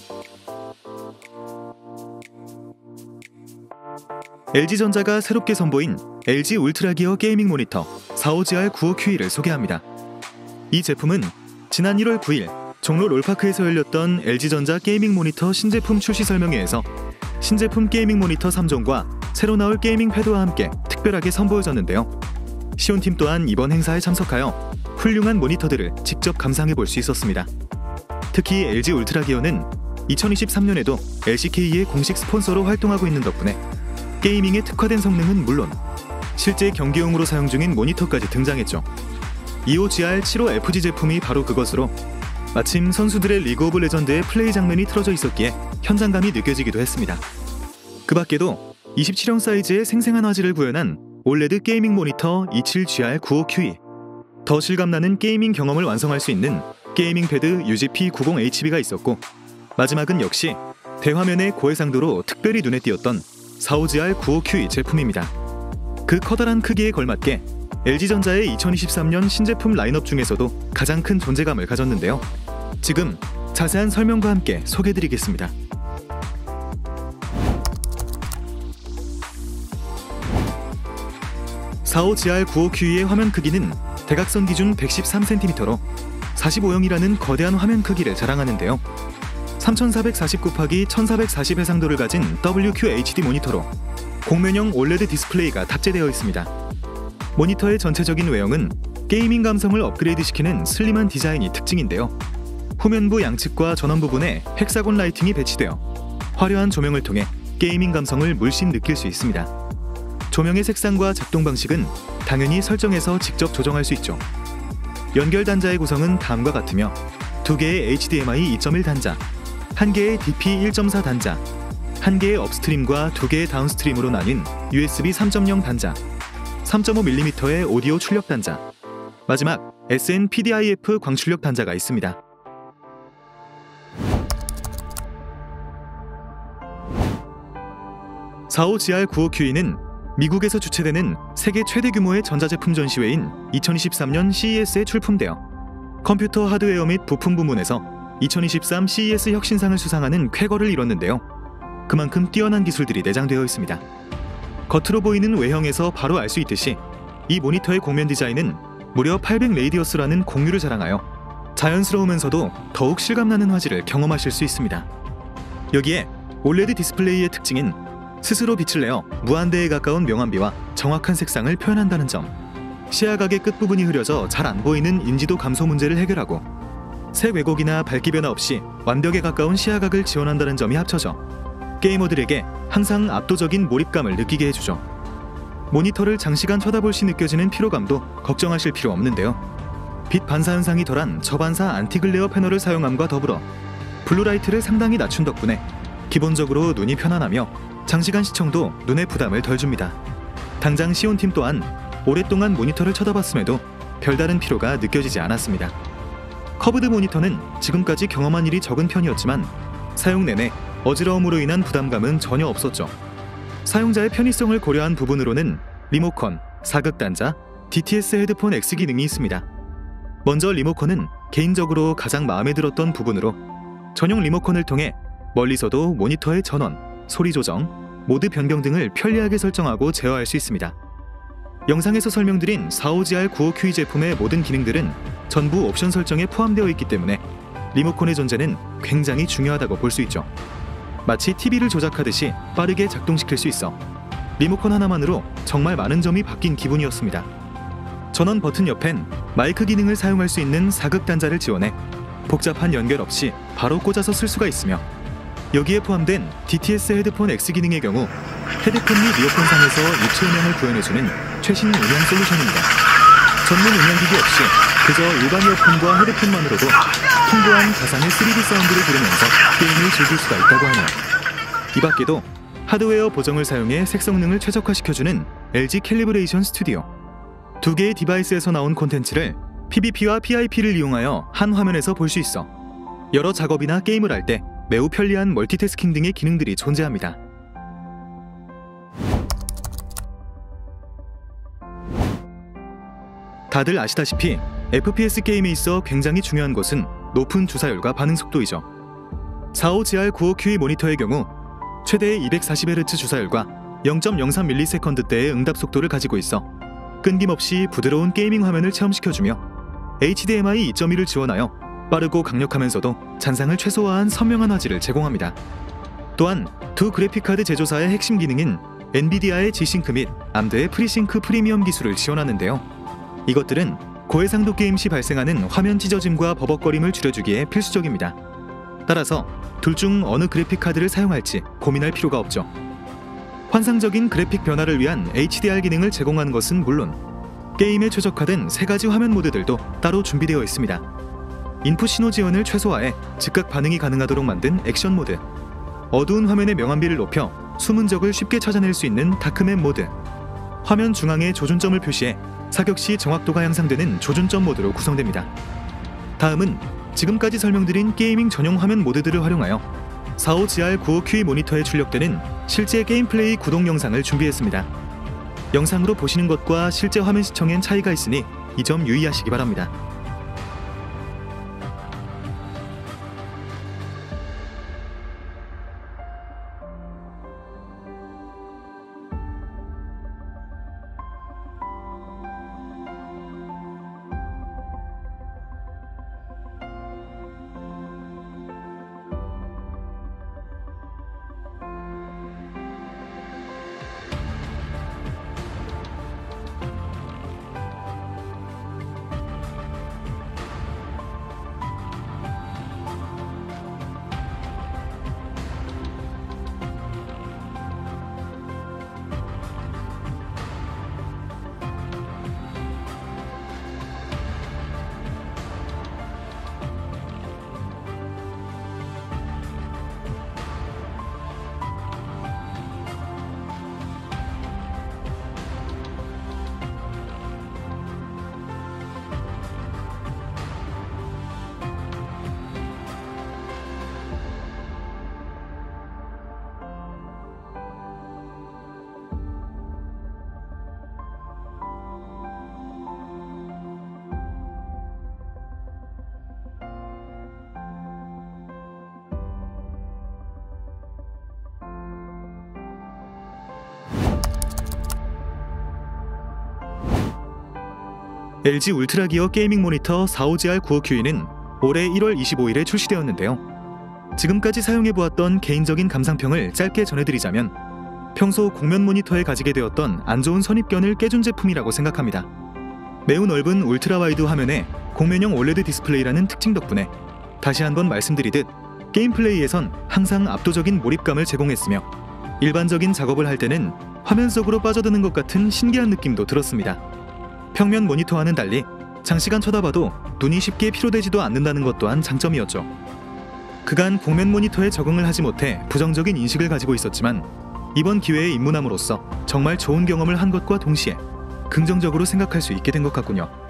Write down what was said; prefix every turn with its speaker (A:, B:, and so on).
A: LG전자가 새롭게 선보인 LG 울트라 기어 게이밍 모니터 45GR95QE를 소개합니다. 이 제품은 지난 1월 9일 종로 롤파크에서 열렸던 LG전자 게이밍 모니터 신제품 출시 설명회에서 신제품 게이밍 모니터 3종과 새로 나올 게이밍 패드와 함께 특별하게 선보여졌는데요. 시온팀 또한 이번 행사에 참석하여 훌륭한 모니터들을 직접 감상해볼 수 있었습니다. 특히 LG 울트라 기어는 2023년에도 LCK의 공식 스폰서로 활동하고 있는 덕분에 게이밍에 특화된 성능은 물론 실제 경기용으로 사용 중인 모니터까지 등장했죠. 25GR75FG 제품이 바로 그것으로 마침 선수들의 리그 오브 레전드의 플레이 장면이 틀어져 있었기에 현장감이 느껴지기도 했습니다. 그 밖에도 27형 사이즈의 생생한 화질을 구현한 올레드 게이밍 모니터 27GR95QE, 더 실감나는 게이밍 경험을 완성할 수 있는 게이밍 패드 UGP90HB가 있었고, 마지막은 역시 대화면의 고해상도로 특별히 눈에 띄었던 45GR95QE 제품입니다. 그 커다란 크기에 걸맞게 LG전자의 2023년 신제품 라인업 중에서도 가장 큰 존재감을 가졌는데요. 지금 자세한 설명과 함께 소개해드리겠습니다. (45GR95QE의) 화면 크기는 대각선 기준 113cm로 45형이라는 거대한 화면 크기를 자랑하는데요. 3440 곱하기 1440 해상도를 가진 WQHD 모니터로 공면형 올레드 디스플레이가 탑재되어 있습니다. 모니터의 전체적인 외형은 게이밍 감성을 업그레이드시키는 슬림한 디자인이 특징인데요. 후면부 양측과 전원 부분에 헥사곤 라이팅이 배치되어 화려한 조명을 통해 게이밍 감성을 물씬 느낄 수 있습니다. 조명의 색상과 작동 방식은 당연히 설정해서 직접 조정할 수 있죠. 연결 단자의 구성은 다음과 같으며 2개의 HDMI 2.1 단자, 1개의 DP 1.4 단자, 1개의 업스트림과 2개의 다운스트림으로 나뉜 USB 3.0 단자, 3.5mm의 오디오 출력 단자, 마지막 SN-PDIF 광출력 단자가 있습니다. (45GR95QE는) 미국에서 주최되는 세계 최대 규모의 전자제품 전시회인 2023년 CES에 출품되어 컴퓨터 하드웨어 및 부품 부문에서 2023 CES 혁신상을 수상하는 쾌거를 이뤘는데요. 그만큼 뛰어난 기술들이 내장되어 있습니다. 겉으로 보이는 외형에서 바로 알 수 있듯이 이 모니터의 공면 디자인은 무려 800 레이디어스라는 공유를 자랑하여 자연스러우면서도 더욱 실감나는 화질을 경험하실 수 있습니다. 여기에 올레드 디스플레이의 특징인 스스로 빛을 내어 무한대에 가까운 명암비와 정확한 색상을 표현한다는 점, 시야각의 끝부분이 흐려져 잘 안 보이는 인지도 감소 문제를 해결하고 색 왜곡이나 밝기 변화 없이 완벽에 가까운 시야각을 지원한다는 점이 합쳐져 게이머들에게 항상 압도적인 몰입감을 느끼게 해주죠. 모니터를 장시간 쳐다볼 시 느껴지는 피로감도 걱정하실 필요 없는데요. 빛 반사 현상이 덜한 저반사 안티글레어 패널을 사용함과 더불어 블루라이트를 상당히 낮춘 덕분에 기본적으로 눈이 편안하며 장시간 시청도 눈에 부담을 덜 줍니다. 당장 시온팀 또한 오랫동안 모니터를 쳐다봤음에도 별다른 피로가 느껴지지 않았습니다. 커브드 모니터는 지금까지 경험한 일이 적은 편이었지만 사용 내내 어지러움으로 인한 부담감은 전혀 없었죠. 사용자의 편의성을 고려한 부분으로는 리모컨, 사극 단자, DTS 헤드폰 X 기능이 있습니다. 먼저 리모컨은 개인적으로 가장 마음에 들었던 부분으로 전용 리모컨을 통해 멀리서도 모니터의 전원, 소리 조정, 모드 변경 등을 편리하게 설정하고 제어할 수 있습니다. 영상에서 설명드린 45GR95QE 제품의 모든 기능들은 전부 옵션 설정에 포함되어 있기 때문에 리모컨의 존재는 굉장히 중요하다고 볼 수 있죠. 마치 TV를 조작하듯이 빠르게 작동시킬 수 있어 리모컨 하나만으로 정말 많은 점이 바뀐 기분이었습니다. 전원 버튼 옆엔 마이크 기능을 사용할 수 있는 사극 단자를 지원해 복잡한 연결 없이 바로 꽂아서 쓸 수가 있으며 여기에 포함된 DTS 헤드폰 X 기능의 경우 헤드폰 및 이어폰상에서 유체 음향을 구현해주는 최신 음향 솔루션입니다. 전문 음향기기 없이 그저 일반 이어폰과 헤드폰만으로도 풍부한 가상의 3D 사운드를 들으면서 게임을 즐길 수가 있다고 하네요. 이 밖에도 하드웨어 보정을 사용해 색 성능을 최적화시켜주는 LG 캘리브레이션 스튜디오, 2개의 디바이스에서 나온 콘텐츠를 PBP와 PIP를 이용하여 한 화면에서 볼 수 있어 여러 작업이나 게임을 할 때 매우 편리한 멀티태스킹 등의 기능들이 존재합니다. 다들 아시다시피 FPS 게임에 있어 굉장히 중요한 것은 높은 주사율과 반응 속도이죠. 45GR95QE 모니터의 경우 최대 240Hz 주사율과 0.03ms대의 응답 속도를 가지고 있어 끊김없이 부드러운 게이밍 화면을 체험시켜주며 HDMI 2.1을 지원하여 빠르고 강력하면서도 잔상을 최소화한 선명한 화질을 제공합니다. 또한 두 그래픽카드 제조사의 핵심 기능인 엔비디아의 G싱크 및 암드의 프리싱크 프리미엄 기술을 지원하는데요. 이것들은 고해상도 게임 시 발생하는 화면 찢어짐과 버벅거림을 줄여주기에 필수적입니다. 따라서 둘 중 어느 그래픽카드를 사용할지 고민할 필요가 없죠. 환상적인 그래픽 변화를 위한 HDR 기능을 제공하는 것은 물론 게임에 최적화된 3가지 화면 모드들도 따로 준비되어 있습니다. 인풋 신호 지원을 최소화해 즉각 반응이 가능하도록 만든 액션 모드, 어두운 화면의 명암비를 높여 숨은 적을 쉽게 찾아낼 수 있는 다크맵 모드, 화면 중앙에 조준점을 표시해 사격 시 정확도가 향상되는 조준점 모드로 구성됩니다. 다음은 지금까지 설명드린 게이밍 전용 화면 모드들을 활용하여 45GR95QE 모니터에 출력되는 실제 게임 플레이 구동 영상을 준비했습니다. 영상으로 보시는 것과 실제 화면 시청엔 차이가 있으니 이 점 유의하시기 바랍니다. LG 울트라 기어 게이밍 모니터 45GR95QE는 올해 1월 25일에 출시되었는데요. 지금까지 사용해보았던 개인적인 감상평을 짧게 전해드리자면 평소 곡면 모니터에 가지게 되었던 안 좋은 선입견을 깨준 제품이라고 생각합니다. 매우 넓은 울트라 와이드 화면에 곡면형 올레드 디스플레이라는 특징 덕분에 다시 한번 말씀드리듯 게임 플레이에선 항상 압도적인 몰입감을 제공했으며 일반적인 작업을 할 때는 화면 속으로 빠져드는 것 같은 신기한 느낌도 들었습니다. 평면 모니터와는 달리 장시간 쳐다봐도 눈이 쉽게 피로되지도 않는다는 것 또한 장점이었죠. 그간 곡면 모니터에 적응을 하지 못해 부정적인 인식을 가지고 있었지만 이번 기회에 입문함으로써 정말 좋은 경험을 한 것과 동시에 긍정적으로 생각할 수 있게 된 것 같군요.